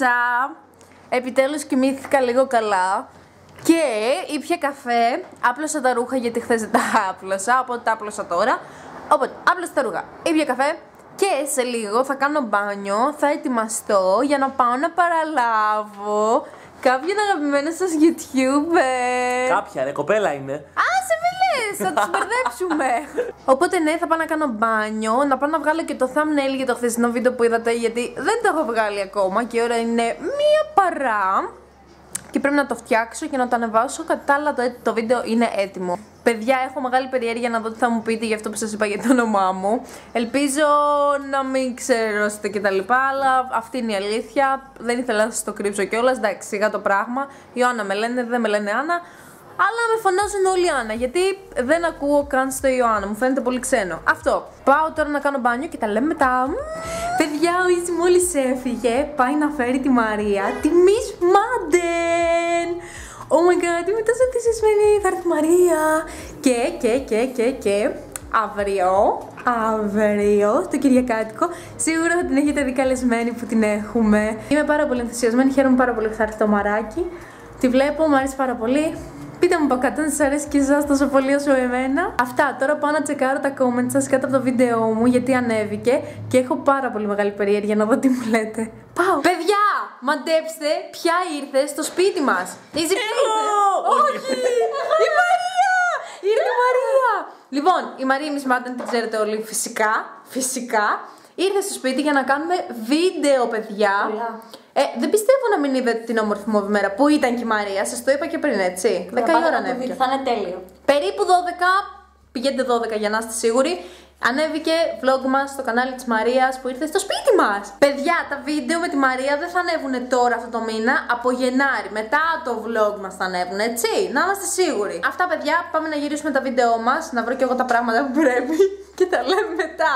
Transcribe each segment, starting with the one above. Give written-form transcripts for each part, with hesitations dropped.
Ξύπνησα. Επιτέλους κοιμήθηκα λίγο καλά. Και ήπια καφέ. Άπλωσα τα ρούχα γιατί χθες δεν τα άπλωσα. Οπότε τα άπλωσα τώρα. Οπότε άπλωσα τα ρούχα. Ήπια καφέ. Και σε λίγο θα κάνω μπάνιο. Θα ετοιμαστώ για να πάω να παραλάβω κάποιον αγαπημένο σας YouTuber. Κάποια ρε, κοπέλα είναι. Α, σε μιλές, θα τους μπερδέψουμε. Οπότε ναι, θα πάω να κάνω μπάνιο. Να πάω να βγάλω και το thumbnail για το χθεσινό βίντεο που είδατε, γιατί δεν το έχω βγάλει ακόμα και η ώρα είναι 1 παρά. Και πρέπει να το φτιάξω και να το ανεβάσω. Κατά τα άλλα το βίντεο είναι έτοιμο. Παιδιά, έχω μεγάλη περιέργεια να δω τι θα μου πείτε για αυτό που σας είπα για το όνομά μου. Ελπίζω να μην ξερώσετε κτλ. Αλλά αυτή είναι η αλήθεια. Δεν ήθελα να σας το κρύψω κιόλας. Εντάξει, σιγά το πράγμα. Ιωάννα με λένε, δεν με λένε Άννα. Αλλά με φωνάζουν όλοι Άννα, γιατί δεν ακούω καν στο Ιωάννα. Μου φαίνεται πολύ ξένο. Αυτό. Πάω τώρα να κάνω μπάνιο και τα λέμε μετά. Παιδιά, ο Easy μόλις έφυγε. Πάει να φέρει τη Μαρία, τη Miss Madden. Oh my god, είμαι τόσο ενθουσιασμένη. Θα έρθει η Μαρία. Και αύριο το Κυριακάτικο σίγουρα θα την έχετε δει καλεσμένη που την έχουμε. Είμαι πάρα πολύ ενθουσιασμένη. Χαίρομαι πάρα πολύ που θα έρθει το μαράκι. Τη βλέπω, μου αρέσει πάρα πολύ. Πείτε μου από κάτω αν σας αρέσει και εσάς τόσο πολύ όσο εμένα. Αυτά, τώρα πάω να τσεκάρω τα comments σας κάτω από το βίντεο μου, γιατί ανέβηκε και έχω πάρα πολύ μεγάλη περιέργεια να δω τι μου λέτε. Πάω! Παιδιά, μαντέψτε ποια ήρθε στο σπίτι μας. Είσαι όχι! Η Μαρία! Ήρθε η Μαρία! Λοιπόν, η Μαρία Miss Madden την ξέρετε όλοι φυσικά. Ήρθε στο σπίτι για να κάνουμε βίντεο, παιδιά. Δεν πιστεύω να μην είδατε την όμορφη μου μέρα που ήταν και η Μαρία. Σας το είπα και πριν, έτσι. 10 η ώρα ανέβηκε. Θα είναι τέλειο. Περίπου 12, πηγαίνετε 12 για να είστε σίγουροι. Ανέβηκε vlog μας στο κανάλι της Μαρίας που ήρθε στο σπίτι μας. Παιδιά, τα βίντεο με τη Μαρία δεν θα ανέβουν τώρα αυτό το μήνα, από Γενάρη. Μετά το vlog μας θα ανέβουν, έτσι. Να είμαστε σίγουροι. Αυτά, παιδιά, πάμε να γυρίσουμε τα βίντεο μας, να βρω και εγώ τα πράγματα που πρέπει και τα λέμε μετά.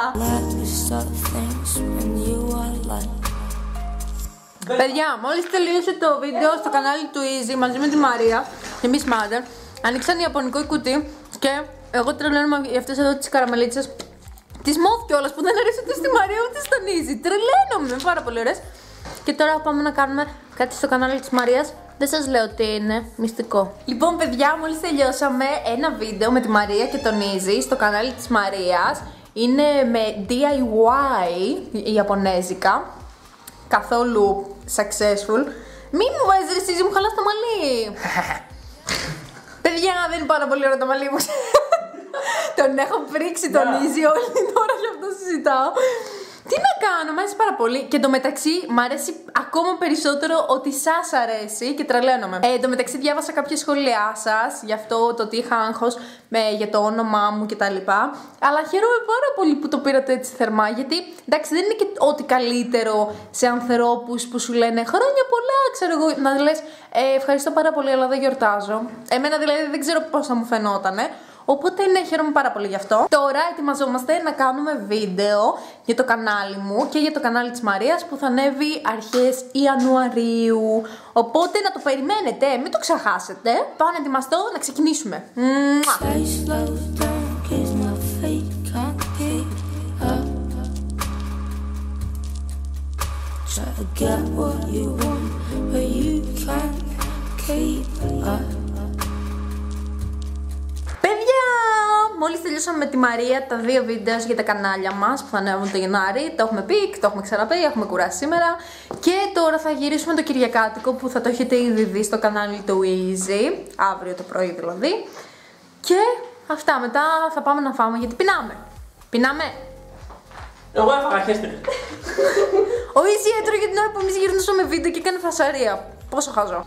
Παιδιά, μόλις τελείωσε το βίντεο στο κανάλι του Easy μαζί με τη Μαρία και Miss Madden, ανοίξαν ιαπωνικό κουτί και εγώ τρελαίνομαι για αυτές εδώ τις καραμελίτσες. Τις μόφ κιόλας που δεν αρέσει ούτε στη Μαρία ούτε στον Easy. Τρελαίνομαι, πάρα πολύ ωραίες. Και τώρα πάμε να κάνουμε κάτι στο κανάλι της Μαρίας. Δεν σας λέω τι είναι, μυστικό. Λοιπόν, παιδιά, μόλις τελειώσαμε ένα βίντεο με τη Μαρία και τον Easy στο κανάλι της Μαρίας. Είναι με DIY ιαπωνέζικα. Καθόλου successful. Μην μου βάζεις ρε Easy, μου χαλάς το μαλλί. Παιδιά, δεν είναι πάρα πολύ ωραίο το μαλλί μου. Τον έχω πρίξει τον Easy όλη την ώρα, γι' αυτό συζητάω. Τι να κάνω, μου αρέσει πάρα πολύ. Και εντωμεταξύ μ' αρέσει ακόμα περισσότερο ότι σας αρέσει και τρελαίνομαι. Εντωμεταξύ διάβασα κάποια σχόλιά σας για αυτό το ότι είχα άγχος για το όνομά μου κτλ. Αλλά χαίρομαι πάρα πολύ που το πήρατε έτσι θερμά. Γιατί εντάξει, δεν είναι και ό,τι καλύτερο σε ανθρώπους που σου λένε χρόνια πολλά, ξέρω εγώ, να λες ευχαριστώ πάρα πολύ, αλλά δεν γιορτάζω. Εμένα δηλαδή δεν ξέρω πώς θα μου φαινότανε. Οπότε ναι, χαίρομαι πάρα πολύ γι' αυτό. Τώρα ετοιμαζόμαστε να κάνουμε βίντεο για το κανάλι μου και για το κανάλι της Μαρίας που θα ανέβει αρχές Ιανουαρίου. Οπότε να το περιμένετε, μην το ξεχάσετε. Πάω να ετοιμαστώ να ξεκινήσουμε. Μόλις τελειώσαμε με τη Μαρία τα 2 βίντεο για τα κανάλια μας που θα ανέβουν το Γενάρη. Το έχουμε πει, το έχουμε ξαναπεί, έχουμε κουράσει σήμερα. Και τώρα θα γυρίσουμε το Κυριακάτικο που θα το έχετε ήδη δει στο κανάλι του Easy. Αύριο το πρωί δηλαδή. Και αυτά, μετά θα πάμε να φάμε γιατί πεινάμε. Πεινάμε. Εγώ έφαγα, χέστε. Ο Easy έτρωγε την ώρα που εμείς γυρνούσαμε βίντεο και έκανε φασαρία. Πόσο χαζό.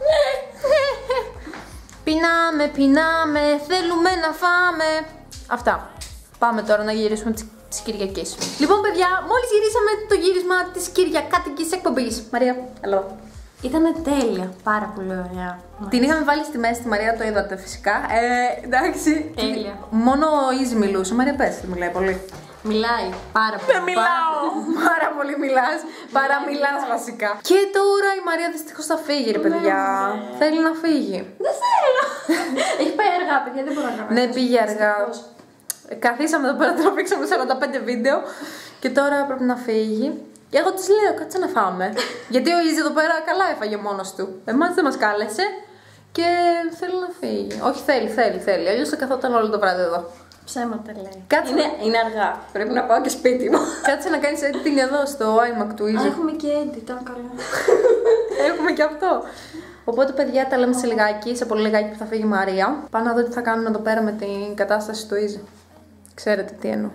Πεινάμε, θέλουμε να φάμε. Αυτά. Πάμε τώρα να γυρίσουμε τις Κυριακές. Λοιπόν, παιδιά, μόλις γυρίσαμε το γύρισμα της Κυριακάτικης εκπομπής. Μαρία, hello. Ήτανε τέλεια, πάρα πολύ ωραία. Την είχαμε βάλει στη μέση, τη Μαρία το είδατε φυσικά. Εντάξει. Τέλεια. Μόνο ο Easy μιλούσε. Μαρία, πες, δεν μιλάει πολύ. Μιλάει πάρα πολύ. Δεν μιλάω! Πάρα πολύ μιλάς. Παραμιλάς βασικά. Και τώρα η Μαρία δυστυχώς θα φύγει, ρε παιδιά. Θέλει να φύγει. Δεν θέλω. Έχει πάει αργά, παιδιά, δεν μπορώ να κάνω. Ναι, πήγε αργά. Καθίσαμε εδώ πέρα, τραβήξαμε 45 βίντεο και τώρα πρέπει να φύγει. Και εγώ της λέω, κάτσε να φάμε. Γιατί ο Easy εδώ πέρα καλά έφαγε μόνος του. Εμάς δεν μας κάλεσε και θέλει να φύγει. Όχι, θέλει. Αλλιώς θα καθόταν όλο το βράδυ εδώ. Ψέματα λέει. Κάτσε Είναι αργά. Πρέπει να πάω και σπίτι μου. Κάτσε να κάνεις editing εδώ στο iMac του Easy. Έχουμε και editing, καλά. Έχουμε και αυτό. Οπότε, παιδιά, τα λέμε σε λιγάκι, σε πολύ λιγάκι που θα φύγει η Μαρία. Πάω να δω τι θα κάνουμε εδώ πέρα με την κατάσταση του Easy. Ξέρετε τι εννοώ.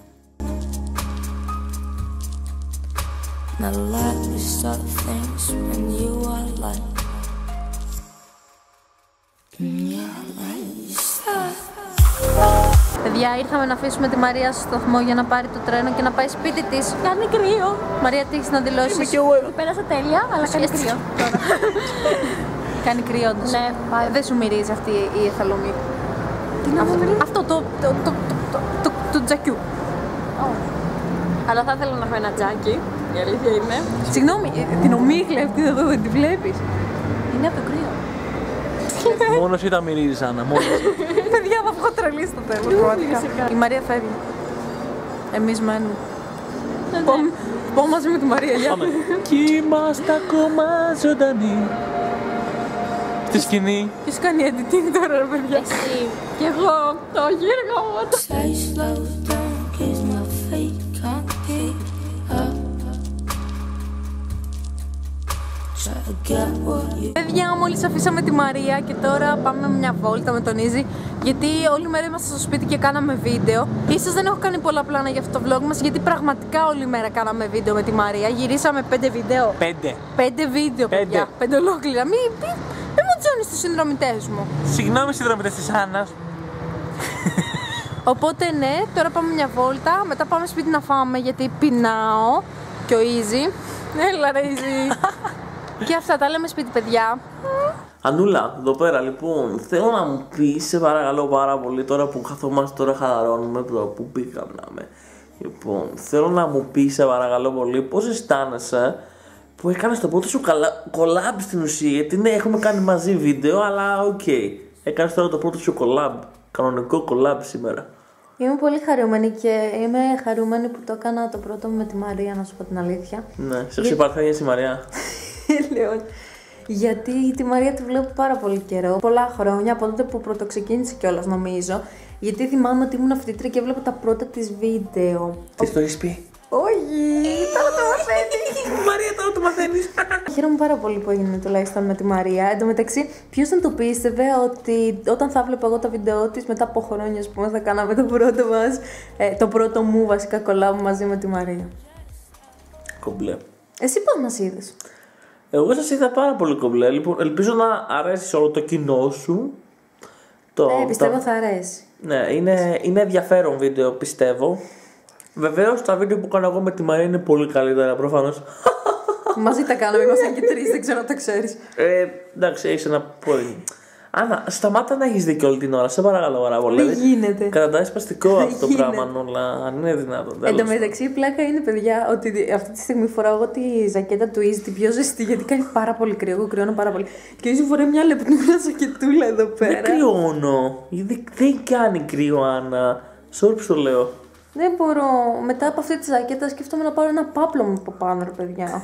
Now let me start things when you are like Παιδιά, ήρθαμε να αφήσουμε τη Μαρία στο σταθμό για να πάρει το τρένο και να πάει σπίτι της. Κάνει κρύο. Μαρία, τι έχεις να δηλώσεις? Πέρασα τέλεια, αλλά κάνει κρύο τώρα. Κάνει κρύο όντως. Ναι. Δεν σου μυρίζει αυτή η εθαλομή? Τι να μου μυρίζει? Αυτό το τζακιού. Αλλά θα ήθελα να φάω ένα τζάκι. Η αλήθεια είναι. Συγγνώμη, την ομίχλη αυτή εδώ δεν τη βλέπεις? Είναι από το κρύο. Μόνο εσύ τα μυρίζεις, Άννα. Μόνο. Παιδιά, θα βγω τρελή στο τέλος. Η Μαρία φεύγει. Εμείς μένουμε. Πάω μαζί με τη Μαρία, γεια. Πάμε. Κι είμαστε ακόμα ζωντανοί. Στη σκηνή. Ποιος κάνει editing τώρα, ρε παιδιά? Εσύ. Κι εγώ. Το γύργο μου. say slow down, 'cause my feet can't keep up. Try to get what you Παιδιά, μόλις αφήσαμε τη Μαρία και τώρα πάμε μια βόλτα με τον Easy. Γιατί όλη μέρα είμαστε στο σπίτι και κάναμε βίντεο. Ίσως δεν έχω κάνει πολλά πλάνα για αυτό το vlog μας, γιατί πραγματικά όλη μέρα κάναμε βίντεο με τη Μαρία. Γυρίσαμε 5 βίντεο. 5 βίντεο, παιδιά. 5 ολόκληρα. Μην μου τζώνεις τους συνδρομητές μου. Συγγνώμη, συνδρομητές της Άννας. Οπότε ναι, τώρα πάμε μια βόλτα. Μετά πάμε σπίτι να φάμε γιατί πεινάω. Και ο Easy. Έλα ρε Easy. Και αυτά τα λέμε σπίτι, παιδιά. Ανούλα, εδώ πέρα λοιπόν, θέλω να μου πεις, σε παρακαλώ πάρα πολύ, τώρα που καθόμαστε, τώρα χαλαρώνουμε, που πήγαμε. Λοιπόν, θέλω να μου πεις, σε παρακαλώ πολύ, πώς αισθάνεσαι που έκανες το πρώτο σου collab στην ουσία? Γιατί ναι, έχουμε κάνει μαζί βίντεο, αλλά οκ. Έκανες τώρα το πρώτο σου collab, κανονικό collab σήμερα. Είμαι πολύ χαρούμενη και είμαι χαρούμενη που το έκανα το πρώτο με τη Μαρία, να σου πω την αλήθεια. Ναι, σε ξεπαρθένιες η Μαρία. Λέω. Γιατί τη Μαρία τη βλέπω πάρα πολύ καιρό. Πολλά χρόνια, από τότε που πρωτοξεκίνησε κιόλας νομίζω. Γιατί θυμάμαι ότι ήμουν φοιτήτρια και έβλεπα τα πρώτα της βίντεο. Τι το έχεις πει? Όχι, τώρα το μαθαίνεις. Μαρία, τώρα το μαθαίνεις. Χαίρομαι πάρα πολύ που έγινε τουλάχιστον με τη Μαρία. Εν τω μεταξύ, ποιος δεν το πίστευε ότι όταν θα βλέπω εγώ τα βίντεο της μετά από χρόνια, ας πούμε, θα κάναμε το πρώτο μας, το πρώτο μου βασικά collab μαζί με τη Μαρία. Κομπλέ. Εσύ πώς μας είδες? Εγώ σας είδα πάρα πολύ κομπλέ. Λοιπόν, ελπίζω να αρέσει όλο το κοινό σου. Πιστεύω θα αρέσει. Ναι, είναι ενδιαφέρον βίντεο, πιστεύω. Βεβαίως τα βίντεο που κάνω εγώ με τη Μαρία είναι πολύ καλύτερα, προφανώς. Μαζί τα κάναμε, ήμασταν και 3, δεν ξέρω αν το ξέρεις. Εντάξει, έχεις ένα πολύ. Άννα, σταμάτα να έχεις δίκιο όλη την ώρα, σε παρακαλώ πάρα πολύ. Δεν γίνεται. Καταντάει σπαστικό αυτό το γίνεται. πράγμα, όλα. Αν είναι δυνατόν. Εν τω μεταξύ, η πλάκα είναι, παιδιά, ότι αυτή τη στιγμή φοράω εγώ τη ζακέτα του Easy, την πιο ζεστή, γιατί κάνει πάρα πολύ κρύο. Εγώ κρυώνω πάρα πολύ. Και ο Easy φοράει μια λεπτούλα ζακετούλα εδώ πέρα. Δεν κρυώνω. Δεν κάνει κρύο, Άννα. Sorry που το λέω. Δεν μπορώ. Μετά από αυτή τη ζακέτα σκέφτομαι να πάρω ένα πάπλο μου από πάνω, ρε παιδιά.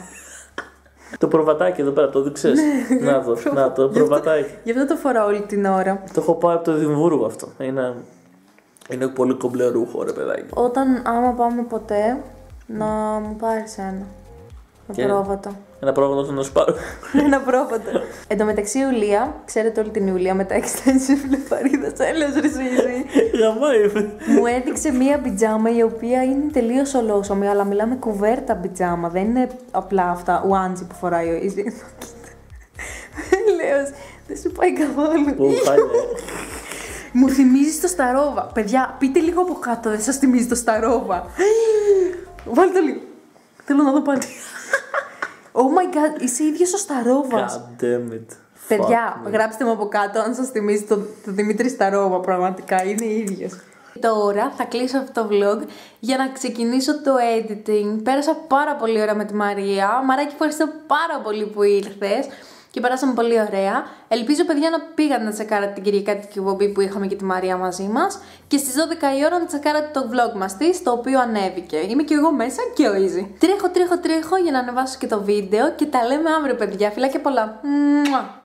Το προβατάκι εδώ πέρα, το δείξες? Να το προβατάκι. Γι' αυτό το φοράω όλη την ώρα. Το έχω πάρει από το Εδιμβούργο αυτό. Είναι πολύ κομπλέ ρούχο, ρε παιδάκι. Άμα πάμε ποτέ, να μου πάρεις ένα. Και? Πρόβατο. Ένα πρόβατο να σου πάρω. Ένα πρόβατο. Εν τω μεταξύ, η Ιουλία, ξέρετε όλη την Ιουλία με τα extensive λεφαρίδα, έλεος ρε Σουίζη. Γαμάει. Μου έδειξε μία πιτζάμα η οποία είναι τελείως ολόσωμη, αλλά μιλάμε κουβέρτα πιτζάμα. Δεν είναι απλά αυτά ουάντζι που φοράει ο Easy. Λέω, δεν σου πάει καθόλου. Μου θυμίζει το Σταρόβα. Παιδιά, πείτε λίγο από κάτω, δεν σας θυμίζει το Σταρόβα? Βάλτε το λίγο. Θέλω να δω πάλι. Oh my god, είσαι ίδιος ο Σταρόβας. God damn it. Παιδιά, γράψτε μου από κάτω αν σας θυμίζει το Δημήτρη Σταρόβα. Πραγματικά είναι ίδιος. Τώρα θα κλείσω αυτό το vlog για να ξεκινήσω το editing. Πέρασα πάρα πολύ ώρα με τη Μαρία. Μαράκι, ευχαριστώ πάρα πολύ που ήρθες. και περάσαμε πολύ ωραία. Ελπίζω, παιδιά, να πήγατε να τσεκάρετε την Κυριακάτικη εκπομπή που είχαμε και τη Μαρία μαζί μας. Και στις 12 η ώρα να τσεκάρετε το vlog μας της, το οποίο ανέβηκε. Είμαι και εγώ μέσα και ο Easy. Τρέχω για να ανεβάσω και το βίντεο και τα λέμε αύριο, παιδιά. Φιλάκια πολλά.